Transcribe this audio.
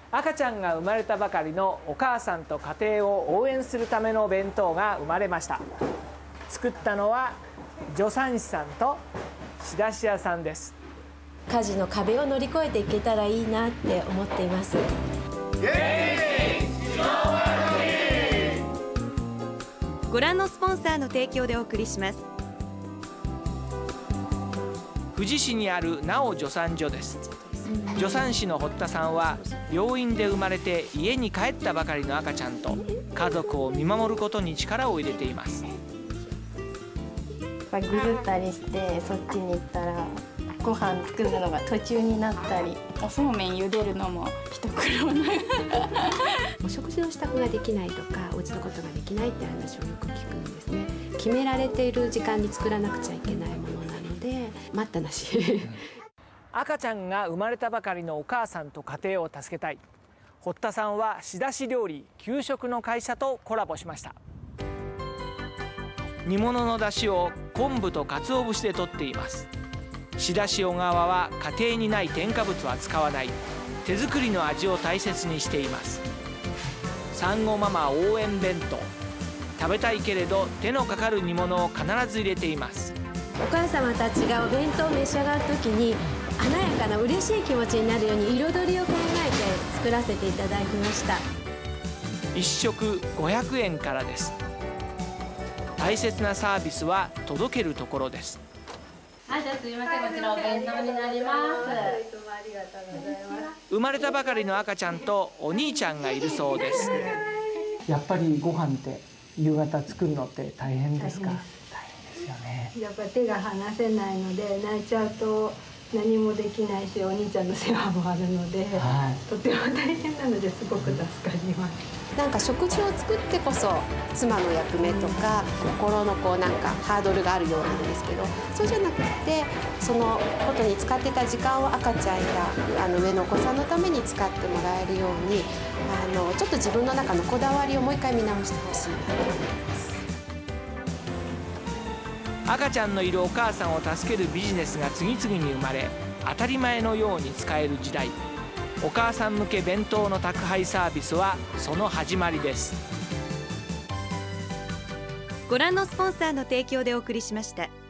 赤ちゃんが生まれたばかりのお母さんと家庭を応援するための弁当が生まれました。作ったのは助産師さんと仕出し屋さんです。 家事の壁を乗り越えていけたらいいなって思っています。 ご覧のスポンサーの提供でお送りします。 富士市にあるなお助産所です。助産師の堀田さんは病院で生まれて家に帰ったばかりの赤ちゃんと家族を見守ることに力を入れています。 ぐずったりしてそっちに行ったらご飯作るのが途中になったり、おそうめん茹でるのも一苦労なお食事の支度ができないとかお家のことができないって話をよく聞くんですね。決められている時間に作らなくちゃいけないものなので待ったなし赤ちゃんが生まれたばかりのお母さんと家庭を助けたい。堀田さんは仕出し料理給食の会社とコラボしました。煮物の出汁を昆布と鰹節で取っています。仕出し小川は家庭にない添加物は使わない手作りの味を大切にしています。産後ママ応援弁当、食べたいけれど手のかかる煮物を必ず入れています。 お母様たちがお弁当を召し上がるときに華やかな嬉しい気持ちになるように彩りを考えて作らせていただきました。 1食500円からです。大切なサービスは届けるところです。 はい、じゃあすみません、こちらお弁当になります。 生まれたばかりの赤ちゃんとお兄ちゃんがいるそうです。やっぱりご飯って夕方作るのって大変ですか？大変ですよね。 やっぱり手が離せないので、泣いちゃうと何もできないし、お兄ちゃんの世話もあるので、とても大変なのですごく助かります。 なんか食事を作ってこそ妻の役目とか心のなんかハードルがあるようなんですけど、そうじゃなくてそのことに使ってた時間を赤ちゃんや上のお子さんのために使ってもらえるようにちょっと自分の中のこだわりをもう一回見直してほしいなと思います。 赤ちゃんのいるお母さんを助けるビジネスが次々に生まれ、当たり前のように使える時代。お母さん向け弁当の宅配サービスはその始まりです。 ご覧のスポンサーの提供でお送りしました。